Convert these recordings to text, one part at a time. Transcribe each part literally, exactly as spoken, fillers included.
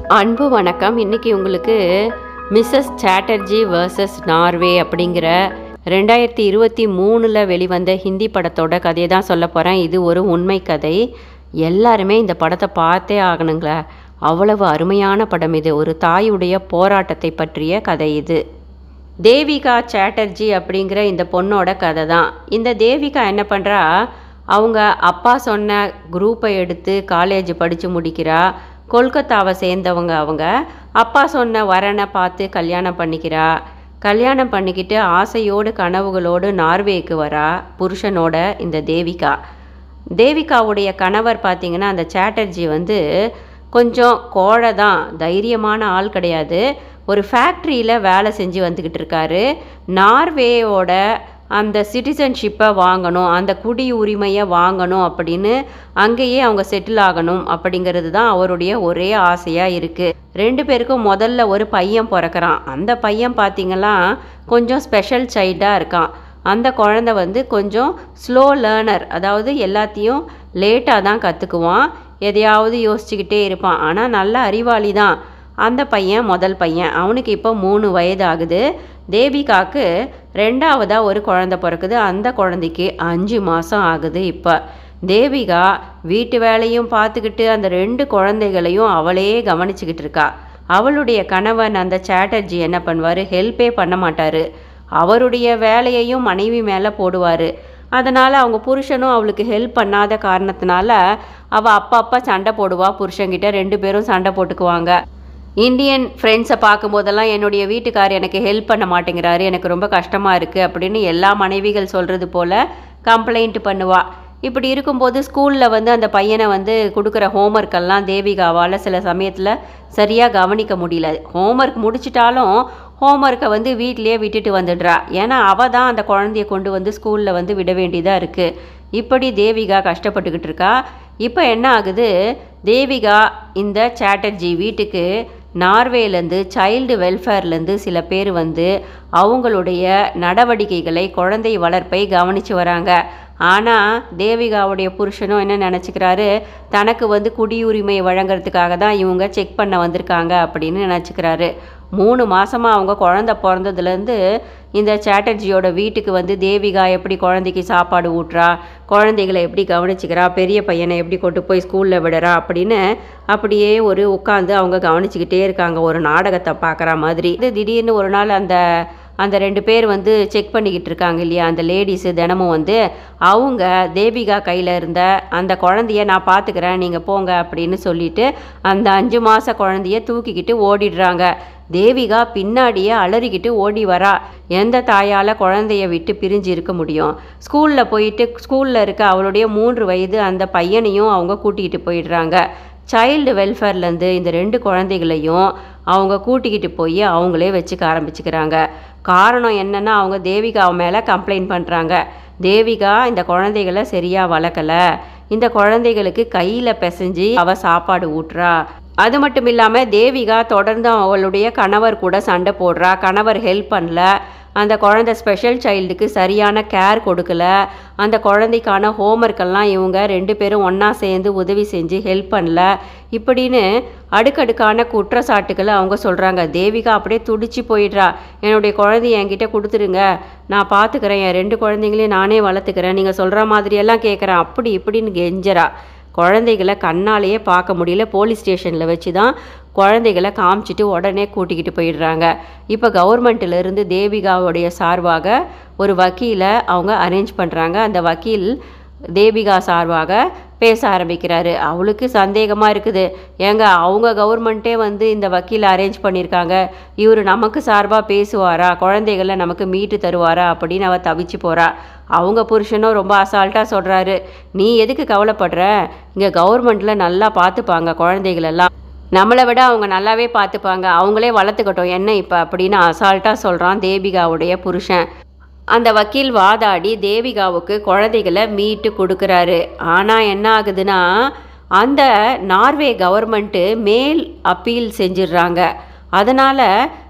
அன்பு வணக்கம். இன்றைக்கி உங்களுக்கு மிஸ்ஸஸ் சாட்டர்ஜி வர்சஸ் நார்வே அப்படிங்கிற ரெண்டாயிரத்தி இருபத்தி மூணில் வெளிவந்த ஹிந்தி படத்தோட கதையை தான் சொல்ல போகிறேன். இது ஒரு உண்மை கதை. எல்லாருமே இந்த படத்தை பார்த்தே ஆகணுங்களே, அவ்வளவு அருமையான படம் இது. ஒரு தாயுடைய போராட்டத்தை பற்றிய கதை இது. தேவிகா சாட்டர்ஜி அப்படிங்கிற இந்த பொண்ணோட கதை தான். இந்த தேவிகா என்ன பண்ணுறா, அவங்க அப்பா சொன்ன குரூப்பை எடுத்து காலேஜ் படித்து முடிக்கிறா. கொல்கத்தாவை சேர்ந்தவங்க. அவங்க அப்பா சொன்ன வரனை பார்த்து கல்யாணம் பண்ணிக்கிறா. கல்யாணம் பண்ணிக்கிட்டு ஆசையோடு கனவுகளோடு நார்வேக்கு வரா புருஷனோட இந்த தேவிகா. தேவிகாவுடைய கணவர் பார்த்திங்கன்னா அந்த சாட்டர்ஜி வந்து கொஞ்சம் கோழை தான், தைரியமான ஆள் கிடையாது. ஒரு ஃபேக்ட்ரியில் வேலை செஞ்சு வந்துக்கிட்டு இருக்காரு. நார்வேயோட அந்த சிட்டிசன்ஷிப்பை வாங்கணும், அந்த குடி உரிமையை வாங்கணும் அப்படின்னு அங்கேயே அவங்க செட்டில் ஆகணும் அப்படிங்கிறது தான் அவருடைய ஒரே ஆசையாக இருக்குது. ரெண்டு பேருக்கும் முதல்ல ஒரு பையன் பிறக்கிறான். அந்த பையன் பார்த்திங்கன்னா கொஞ்சம் ஸ்பெஷல் சைல்டாக இருக்கான். அந்த குழந்தை வந்து கொஞ்சம் ஸ்லோ லேர்னர், அதாவது எல்லாத்தையும் லேட்டாக தான் கற்றுக்குவான், எதையாவது யோசிச்சுக்கிட்டே இருப்பான். ஆனால் நல்ல அறிவாளி தான் அந்த பையன். முதல் பையன் அவனுக்கு இப்போ மூணு வயது ஆகுது. தேவிகாவுக்கு ரெண்டாவதாக ஒரு குழந்தை பிறக்குது. அந்த குழந்தைக்கு அஞ்சு மாதம் ஆகுது. இப்போ தேவிகா வீட்டு வேலையும் பார்த்துக்கிட்டு அந்த ரெண்டு குழந்தைகளையும் அவளே கவனிச்சுக்கிட்டு இருக்கா. அவளுடைய கணவன் அந்த சாட்டர்ஜி என்ன பண்ணுவார், ஹெல்ப்பே பண்ண மாட்டார். அவருடைய வேலையையும் மனைவி மேலே போடுவார். அதனால் அவங்க புருஷனும் அவளுக்கு ஹெல்ப் பண்ணாத காரணத்தினால அவள் அப்பப்போ சண்டை போடுவா புருஷன்கிட்ட. ரெண்டு பேரும் சண்டை போட்டுக்குவாங்க. இந்தியன் ஃப்ரெண்ட்ஸை பார்க்கும்போதெல்லாம் என்னுடைய வீட்டுக்கார் எனக்கு ஹெல்ப் பண்ண மாட்டேங்கிறாரு, எனக்கு ரொம்ப கஷ்டமாக இருக்குது அப்படின்னு எல்லா மனைவிகள் சொல்கிறது போல் கம்ப்ளைண்ட் பண்ணுவாள். இப்படி இருக்கும்போது ஸ்கூலில் வந்து அந்த பையனை வந்து கொடுக்குற ஹோம்ஒர்க்கெல்லாம் தேவிகாவால் சில சமயத்தில் சரியாக கவனிக்க முடியல. ஹோம்ஒர்க் முடிச்சிட்டாலும் ஹோம்ஒர்க்கை வந்து வீட்டிலையே விட்டுட்டு வந்துடுறா. ஏன்னா அவள் தான் அந்த குழந்தைய கொண்டு வந்து ஸ்கூலில் வந்து விட வேண்டியதாக இருக்குது. இப்படி தேவிகா கஷ்டப்பட்டுக்கிட்டு இருக்கா. இப்போ என்ன ஆகுது, தேவிகா இந்த சாட்டர்ஜி வீட்டுக்கு நார்வேலேருந்து சைல்டு வெல்ஃபேர்லேருந்து சில பேர் வந்து அவங்களுடைய நடவடிக்கைகளை, குழந்தை வளர்ப்பை கவனித்து வராங்க. ஆனால் தேவிகாவுடைய புருஷனும் என்ன நினச்சிக்கிறாரு, தனக்கு வந்து குடியுரிமை வழங்குறதுக்காக தான் இவங்க செக் பண்ண வந்திருக்காங்க அப்படின்னு நினச்சிக்கிறாரு. மூணு மாதமாக அவங்க குழந்த பிறந்ததுலேருந்து இந்த சாட்டர்ஜியோட வீட்டுக்கு வந்து தேவிகா எப்படி குழந்தைக்கு சாப்பாடு ஊட்டுறா, குழந்தைகளை எப்படி கவனிச்சிக்கிறா, பெரிய பையனை எப்படி கொண்டு போய் ஸ்கூலில் விடுறா அப்படின்னு அப்படியே ஒரு உட்காந்து அவங்க கவனிச்சுக்கிட்டே இருக்காங்க, ஒரு நாடகத்தை பார்க்குற மாதிரி. இது திடீர்னு ஒரு நாள் அந்த அந்த ரெண்டு பேர் வந்து செக் பண்ணிக்கிட்டு இருக்காங்க இல்லையா, அந்த லேடிஸு தினமும் வந்து அவங்க தேவிகா கையில் இருந்த அந்த குழந்தைய நான் பார்த்துக்கிறேன், நீங்கள் போங்க அப்படின்னு சொல்லிட்டு அந்த அஞ்சு மாத குழந்தைய தூக்கிக்கிட்டு ஓடிடுறாங்க. தேவிகா பின்னாடியே அலறிக்கிட்டு ஓடி வரா. எந்த தாயால் குழந்தைய விட்டு பிரிஞ்சு இருக்க முடியும்? ஸ்கூலில் போயிட்டு ஸ்கூலில் இருக்க அவளுடைய மூன்று வயது அந்த பையனையும் அவங்க கூட்டிகிட்டு போயிடுறாங்க. சைல்டு வெல்ஃபேர்லேருந்து இந்த ரெண்டு குழந்தைகளையும் அவங்க கூட்டிக்கிட்டு போய் அவங்களே வச்சுக்க ஆரம்பிச்சுக்கிறாங்க. காரணம் என்னென்னா, அவங்க தேவிகா மேலே கம்ப்ளைண்ட் பண்ணுறாங்க. தேவிகா இந்த குழந்தைகளை சரியாக வளர்க்கலை, இந்த குழந்தைகளுக்கு கையில் பிசைஞ்சு அவள் சாப்பாடு ஊட்டுறா. அது மட்டும் இல்லாமல் தேவிகா தொடர்ந்து அவளுடைய கணவர் கூட சண்டை போடுறா. கணவர் ஹெல்ப் பண்ணல, அந்த குழந்தை ஸ்பெஷல் சைல்டுக்கு சரியான கேர் கொடுக்கல, அந்த குழந்தைக்கான ஹோம்ஒர்க்கெல்லாம் இவங்க ரெண்டு பேரும் ஒன்றா சேர்ந்து உதவி செஞ்சு ஹெல்ப் பண்ணல, இப்படின்னு அடுக்கடுக்கான குற்றச்சாட்டுக்களை அவங்க சொல்கிறாங்க. தேவிகா அப்படியே துடிச்சு போயிடுறா. என்னுடைய குழந்தைய என்கிட்ட கொடுத்துருங்க, நான் பார்த்துக்கிறேன், என் ரெண்டு குழந்தைங்களையும் நானே வளர்த்துக்கிறேன், நீங்கள் சொல்கிற மாதிரியெல்லாம் கேட்குறேன், அப்படி இப்படின்னு கெஞ்சரா. குழந்தைகளை கண்ணாலேயே பார்க்க முடியல. போலீஸ் ஸ்டேஷனில் வச்சு தான் குழந்தைகளை காமிச்சிட்டு உடனே கூட்டிக்கிட்டு போயிடுறாங்க. இப்போ கவர்மெண்ட்டிலேருந்து தேவிகாவுடைய சார்பாக ஒரு வக்கீலை அவங்க அரேஞ்ச் பண்ணுறாங்க. அந்த வக்கீல் தேவிகா சார்பாக பேச ஆரம்பிக்கிறாரு. அவளுக்கு சந்தேகமாக இருக்குது, ஏங்க அவங்க கவர்மெண்ட்டே வந்து இந்த வக்கீலை அரேஞ்ச் பண்ணியிருக்காங்க, இவர் நமக்கு சார்பாக பேசுவாரா, குழந்தைகளை நமக்கு மீட்டு தருவாரா அப்படின்னு அவள் தவிச்சு போகிறா. அவங்க புருஷனும் ரொம்ப அசால்ட்டாக சொல்கிறாரு, நீ எதுக்கு கவலைப்படுற, இங்கே கவர்மெண்ட்டில் நல்லா பார்த்துப்பாங்க குழந்தைகளெல்லாம், நம்மளை விட அவங்க நல்லாவே பார்த்துப்பாங்க, அவங்களே வளர்த்துக்கட்டும் என்ன இப்போ அப்படின்னு அசால்ட்டாக சொல்கிறான் தேவிகாவுடைய புருஷன். அந்த வக்கீல் வாதாடி தேவிகாவுக்கு குழந்தைகளை மீட்டு கொடுக்குறாரு. ஆனால் என்ன ஆகுதுன்னா, அந்த நார்வே கவர்மெண்ட்டு மேல் அப்பீல் செஞ்சிடுறாங்க. அதனால்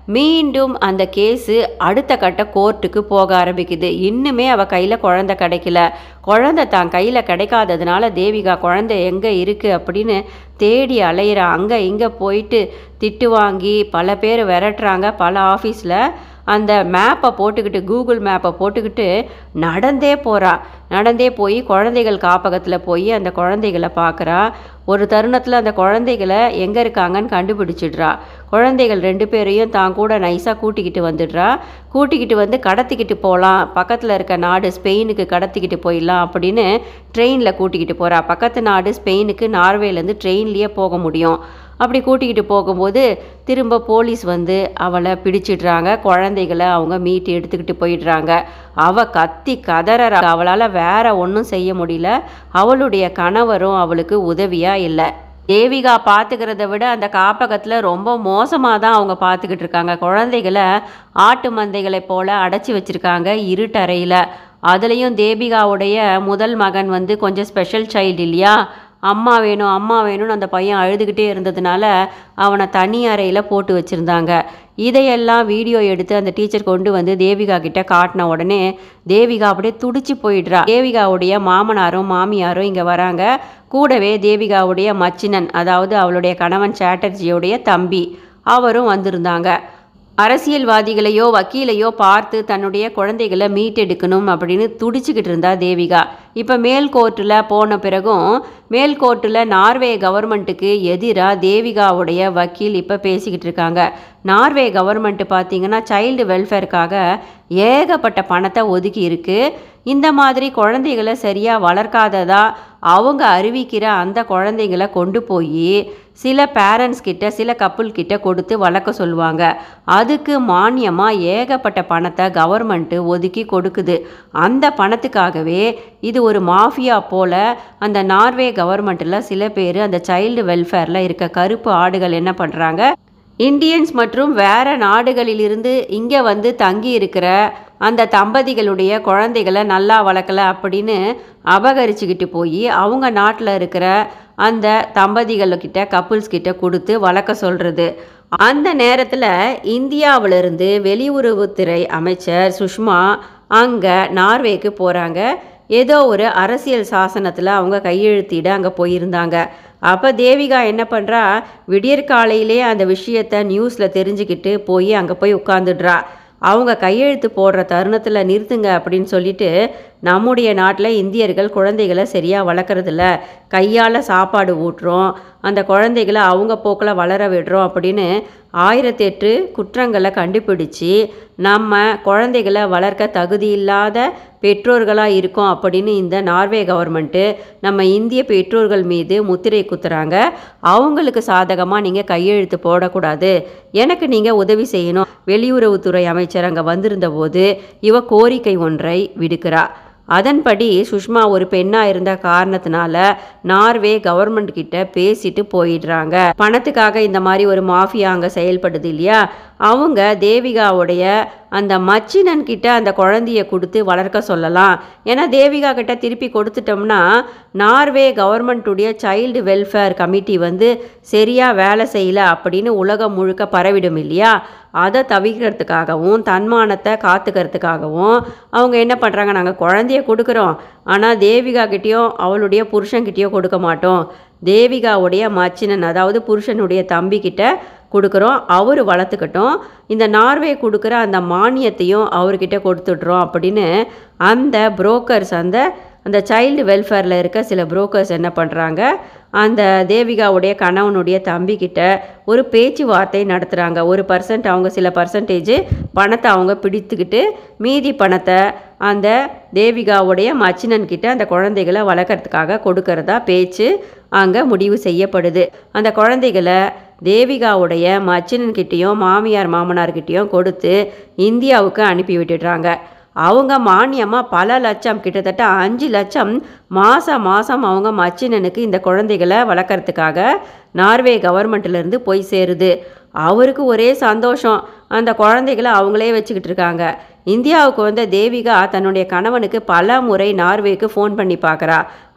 மீண்டும் அந்த கேஸு அடுத்த கட்ட கோர்ட்டுக்கு போக ஆரம்பிக்குது. இன்னுமே அவள் கையில் குழந்தை கிடைக்கல. குழந்தை தான் கையில் கிடைக்காததுனால தேவிகா குழந்தை எங்கே இருக்குது அப்படின்னு தேடி அலையிறா. அங்கே இங்கே போயிட்டு திட்டு வாங்கி பல பேர் விரட்டுறாங்க. பல ஆஃபீஸில் அந்த மேப்பை போட்டுக்கிட்டு கூகுள் மேப்பை போட்டுக்கிட்டு நடந்தே போகிறா. நடந்தே போய் குழந்தைகள் காப்பகத்தில் போய் அந்த குழந்தைகளை பார்க்குறா. ஒரு தருணத்தில் அந்த குழந்தைகளை எங்கே இருக்காங்கன்னு கண்டுபிடிச்சிடுறா. குழந்தைகள் ரெண்டு பேரையும் தான் கூட நைஸாக கூட்டிக்கிட்டு வந்துடுறா. கூட்டிக்கிட்டு வந்து கடத்திக்கிட்டு போகலாம், பக்கத்தில் இருக்க நாடு ஸ்பெயினுக்கு கடத்திக்கிட்டு போயிடலாம் அப்படின்னு ட்ரெயினில் கூட்டிக்கிட்டு போகிறா. பக்கத்து நாடு ஸ்பெயினுக்கு நார்வேலேருந்து ட்ரெயின்லேயே போக முடியும். அப்படி கூட்டிக்கிட்டு போகும்போது திரும்ப போலீஸ் வந்து அவளை பிடிச்சிடுறாங்க. குழந்தைகளை அவங்க மீட்டு எடுத்துக்கிட்டு போயிடுறாங்க. அவள் கத்தி கதற. அவளால் வேற ஒன்றும் செய்ய முடியல. அவளுடைய கணவரும் அவளுக்கு உதவியாக இல்லை. தேவிகா பார்த்துக்கிறத விட அந்த காப்பகத்தில் ரொம்ப மோசமாக தான் அவங்க பார்த்துக்கிட்டு இருக்காங்க. குழந்தைகளை ஆட்டு மந்தைகளை போல் அடைச்சி வச்சுருக்காங்க இருட்டறையில். அதுலேயும் தேவிகாவுடைய முதல் மகன் வந்து கொஞ்சம் ஸ்பெஷல் சைல்டு இல்லையா, அம்மா வேணும் அம்மா வேணும்னு அந்த பையன் அழுதுகிட்டே இருந்ததுனால அவனை தனி அறையில் போட்டு வச்சுருந்தாங்க. இதையெல்லாம் வீடியோ எடுத்து அந்த டீச்சர் கொண்டு வந்து தேவிகா கிட்ட காட்டின உடனே தேவிகா அப்படியே துடிச்சு போயிடுறா. தேவிகாவுடைய மாமனாரும் மாமியாரும் இங்கே வராங்க. கூடவே தேவிகாவுடைய மச்சினன், அதாவது அவளுடைய கணவன் சாட்டர்ஜியோடைய தம்பி, அவரும் வந்திருந்தாங்க. அரசியல்வாதிகளையோ வக்கீலையோ பார்த்து தன்னுடைய குழந்தைகளை மீட்டெடுக்கணும் அப்படின்னு துடிச்சுக்கிட்டு இருந்தா தேவிகா. இப்போ மேல் கோர்ட்டில் போன பிறகும் மேல் கோர்ட்டில் நார்வே கவர்மெண்ட்டுக்கு எதிராக தேவிகாவுடைய வக்கீல் இப்போ பேசிக்கிட்டு இருக்காங்க. நார்வே கவர்மெண்ட்டு பார்த்திங்கன்னா சைல்டு வெல்ஃபேருக்காக ஏகப்பட்ட பணத்தை ஒதுக்கி இருக்குது. இந்த மாதிரி குழந்தைகளை சரியாக வளர்க்காததா அவங்க அறிவிக்கிற அந்த குழந்தைங்களை கொண்டு போய் சில பேரண்ட்ஸ் கிட்ட சில கப்புள் கிட்ட கொடுத்து வளர்க்க சொல்லுவாங்க. அதுக்கு மானியமாக ஏகப்பட்ட பணத்தை கவர்மெண்ட்டு ஒதுக்கி கொடுக்குது. அந்த பணத்துக்காகவே இது ஒரு மாஃபியா போல் அந்த நார்வே கவர்மெண்ட்டில் சில பேர் அந்த சைல்டு வெல்ஃபேரில் இருக்க கருப்பு ஆடுகள் என்ன பண்ணுறாங்க, இந்தியன்ஸ் மற்றும் வேறு நாடுகளிலிருந்து இங்கே வந்து தங்கி இருக்கிற அந்த தம்பதிகளுடைய குழந்தைகளை நல்லா வளர்க்கலை அப்படின்னு அபகரிச்சுக்கிட்டு போய் அவங்க நாட்டில் இருக்கிற அந்த தம்பதிகள்கிட்ட கப்புள்ஸ் கிட்ட கொடுத்து வளர்க்க சொல்கிறது. அந்த நேரத்தில் இந்தியாவிலிருந்து வெளியுறவுத்துறை அமைச்சர் சுஷ்மா அங்கே நார்வேக்கு போகிறாங்க. ஏதோ ஒரு அரசியல் சாசனத்தில் அவங்க கையெழுத்திட அங்கே போயிருந்தாங்க. அப்போ தேவிகா என்ன பண்ணுறா, விடியற்காலையிலே அந்த விஷயத்தை நியூஸில் தெரிஞ்சுக்கிட்டு போய் அங்கே போய் உட்காந்துடுறா. அவங்க கையெழுத்து போடுற தருணத்தில் நிறுத்துங்க அப்படின்னு சொல்லிட்டு, நம்முடைய நாட்டில் இந்தியர்கள் குழந்தைகளை சரியாக வளர்க்குறதில்ல, கையால் சாப்பாடு ஊட்டுறோம், அந்த குழந்தைகளை அவங்க போக்கில் வளர விடுறோம் அப்படின்னு ஆயிரத்தி எட்டு குற்றங்களை கண்டுபிடிச்சி நம்ம குழந்தைகளை வளர்க்க தகுதி இல்லாத பெற்றோர்களாக இருக்கோம் அப்படின்னு இந்த நார்வே கவர்மெண்ட்டு நம்ம இந்திய பெற்றோர்கள் மீது முத்திரை குத்துறாங்க. அவங்களுக்கு சாதகமாக நீங்கள் கையெழுத்து போடக்கூடாது, எனக்கு நீங்கள் உதவி செய்யணும். வெளியுறவுத்துறை அமைச்சர் அங்கே வந்திருந்த போது இவ கோரிக்கை ஒன்றை விடுக்கிறா. அதன்படி சுஷ்மா ஒரு பெண்ணாக இருந்த காரணத்தினால நார்வே கவர்மெண்ட் கிட்ட பேசிட்டு போயிடுறாங்க. பணத்துக்காக இந்த மாதிரி ஒரு மாஃபியா அங்கே செயல்படுது இல்லையா, அவங்க தேவிகாவுடைய அந்த மச்சினன் கிட்ட அந்த குழந்தைய கொடுத்து வளர்க்க சொல்லலாம். ஏன்னா தேவிகா கிட்ட திருப்பி கொடுத்துட்டோம்னா நார்வே கவர்மெண்ட்டுடைய சைல்டு வெல்ஃபேர் கமிட்டி வந்து சரியாக வேலை செய்யலை அப்படின்னு உலகம் முழுக்க பரவிடும் இல்லையா. அதை தவிர்க்கிறதுக்காகவும் தன்மானத்தை காத்துக்கிறதுக்காகவும் அவங்க என்ன பண்ணுறாங்க, நாங்கள் குழந்தைய கொடுக்குறோம், ஆனால் தேவிகா கிட்டேயும் அவளுடைய புருஷன்கிட்டேயோ கொடுக்க மாட்டோம், தேவிகாவுடைய மச்சினன் அதாவது புருஷனுடைய தம்பிக்கிட்ட கொடுக்குறோம், அவர் வளர்த்துக்கட்டும், இந்த நார்வே கொடுக்குற அந்த மானியத்தையும் அவர்கிட்ட கொடுத்துட்றோம் அப்படின்னு அந்த புரோக்கர்ஸ் அந்த அந்த சைல்டு வெல்ஃபேரில் இருக்க சில புரோக்கர்ஸ் என்ன பண்ணுறாங்க, அந்த தேவிகாவுடைய கணவனுடைய தம்பிக்கிட்ட ஒரு பேச்சுவார்த்தை நடத்துகிறாங்க. ஒரு பர்சன்ட் அவங்க சில பர்சன்டேஜ் பணத்தை அவங்க பிடித்துக்கிட்டு மீதி பணத்தை அந்த தேவிகாவுடைய மச்சினன்கிட்ட அந்த குழந்தைகளை வளர்க்குறதுக்காக கொடுக்கறதா பேச்சு அங்கே முடிவு செய்யப்படுது. அந்த குழந்தைகளை தேவிகாவுடைய மச்சினன்கிட்டையும் மாமியார் மாமனார்கிட்டையும் கொடுத்து இந்தியாவுக்கு அனுப்பி விட்டுடுறாங்க. அவங்க மானியமாக பல லட்சம், கிட்டத்தட்ட அஞ்சு லட்சம் மாதம் மாதம் அவங்க மச்சினனுக்கு இந்த குழந்தைகளை வளர்க்குறதுக்காக நார்வே கவர்மெண்ட்டிலேருந்து போய் சேருது. அவருக்கு ஒரே சந்தோஷம், அந்த குழந்தைகளை அவங்களே வச்சுக்கிட்டு இருக்காங்க. இந்தியாவுக்கு வந்த தேவிகா தன்னுடைய கணவனுக்கு பல முறை நார்வேக்கு ஃபோன் பண்ணி பார்க்குறா.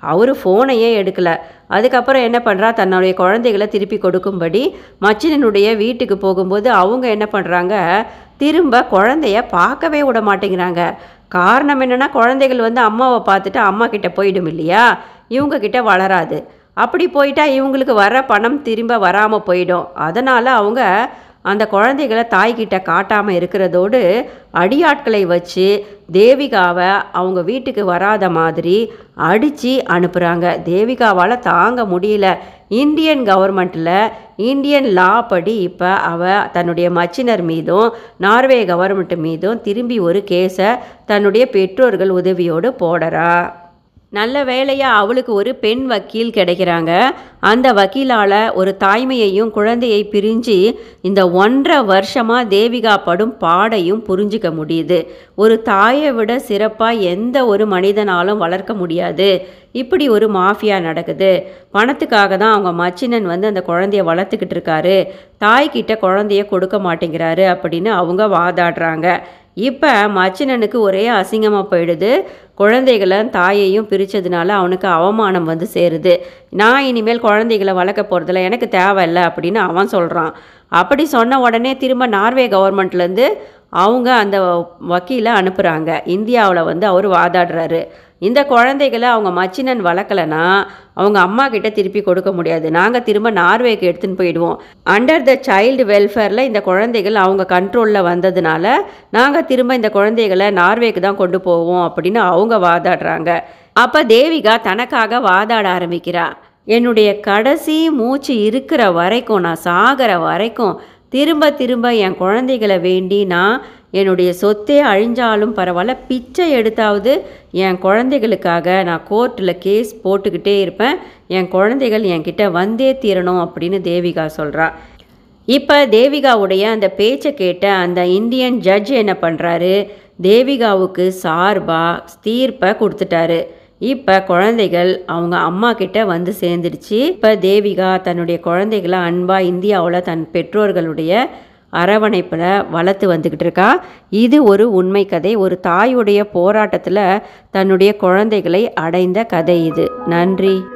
அவர் ஃபோனையே எடுக்கலை. அதுக்கப்புறம் என்ன பண்ணுறா, தன்னுடைய குழந்தைகளை திருப்பி கொடுக்கும்படி மச்சினனுடைய வீட்டுக்கு போகும்போது அவங்க என்ன பண்ணுறாங்க, திரும்ப குழந்தைய பார்க்கவே விட மாட்டேங்கிறாங்க. காரணம் என்னென்னா, குழந்தைகள் வந்து அம்மாவை பார்த்துட்டு அம்மா கிட்ட போயிடும் இல்லையா, இவங்க கிட்ட வளராது. அப்படி போயிட்டா இவங்களுக்கு வர பணம் திரும்ப வராமல் போயிடும். அதனால் அவங்க அந்த குழந்தைகளை தாய்கிட்ட காட்டாமல் இருக்கிறதோடு அடியாட்களை வச்சு தேவிகாவை அவங்க வீட்டுக்கு வராத மாதிரி அடித்து அனுப்புகிறாங்க. தேவிகாவால் தாங்க முடியல. இந்தியன் கவர்மெண்ட்டில் இந்தியன் லா படி இப்போ அவள் தன்னுடைய மச்சினர் மீதும் நார்வே கவர்மெண்ட் மீதும் திரும்பி ஒரு கேஸை தன்னுடைய பெற்றோர்கள் உதவியோடு போடுறா. நல்ல வேளையாக அவளுக்கு ஒரு பெண் வக்கீல் கிடைக்கிறாங்க. அந்த வக்கீலால் ஒரு தாய்மையையும் குழந்தையை பிரிஞ்சு இந்த ஒன்றரை வருஷமாக தேவிகா படும் பாடையும் புரிஞ்சிக்க முடியுது. ஒரு தாயை விட சிறப்பாக எந்த ஒரு மனிதனாலும் வளர்க்க முடியாது. இப்படி ஒரு மாஃபியா நடக்குது. பணத்துக்காக தான் அவங்க மச்சினன் வந்து அந்த குழந்தைய வளர்த்துக்கிட்டு இருக்காரு, தாய்கிட்ட குழந்தைய கொடுக்க மாட்டேங்கிறாரு அப்படின்னு அவங்க வாதாடுறாங்க. இப்போ மச்சினனுக்கு ஒரே அசிங்கமாக போயிடுது. குழந்தைகளை தாயையும் பிரித்ததுனால அவனுக்கு அவமானம் வந்து சேருது. நான் இனிமேல் குழந்தைகளை வளர்க்க போகிறதில்ல, எனக்கு தேவையில்லை அப்படின்னு அவன் சொல்கிறான். அப்படி சொன்ன உடனே திரும்ப நார்வே கவர்மெண்ட்லேருந்து அவங்க அந்த வக்கீலை அனுப்புகிறாங்க. இந்தியாவில் வந்து அவர் வாதாடுறாரு. இந்த குழந்தைகளை அவங்க மச்சினன் வளர்க்கலைன்னா அவங்க அம்மா கிட்ட திருப்பி கொடுக்க முடியாது, நாங்கள் திரும்ப நார்வேக்கு எடுத்துன்னு போயிடுவோம். அண்டர் த சைல்டு வெல்ஃபேரில் இந்த குழந்தைகள் அவங்க கண்ட்ரோலில் வந்ததுனால நாங்கள் திரும்ப இந்த குழந்தைகளை நார்வேக்கு தான் கொண்டு போவோம் அப்படின்னு அவங்க வாதாடுறாங்க. அப்போ தேவிகா தனக்காக வாதாட ஆரம்பிக்கிறா. என்னுடைய கடைசி மூச்சு இருக்கிற வரைக்கும், நான் சாகிற வரைக்கும் திரும்ப திரும்ப என் குழந்தைகளை வேண்டி நான் என்னுடைய சொத்தே அழிஞ்சாலும் பரவாயில்ல, பிச்சை எடுத்தாவது என் குழந்தைகளுக்காக நான் கோர்ட்டில் கேஸ் போட்டுக்கிட்டே இருப்பேன், என் குழந்தைகள் என்கிட்ட வந்தே தீரணும் அப்படின்னு தேவிகா சொல்கிறா. இப்போ தேவிகாவுடைய அந்த பேச்சை கேட்ட அந்த இந்தியன் ஜட்ஜ் என்ன பண்ணுறாரு, தேவிகாவுக்கு சார்பாக தீர்ப்பை கொடுத்துட்டாரு. இப்போ குழந்தைகள் அவங்க அம்மா கிட்ட வந்து சேர்ந்துடுச்சு. இப்போ தேவிகா தன்னுடைய குழந்தைகளை அன்பாக இந்தியாவில் தன் பெற்றோர்களுடைய அரவணைப்பில் வளர்த்து வந்துக்கிட்டு இருக்கா. இது ஒரு உண்மை கதை. ஒரு தாயுடைய போராட்டத்தில் தன்னுடைய குழந்தைகளை அடைந்த கதை இது. நன்றி.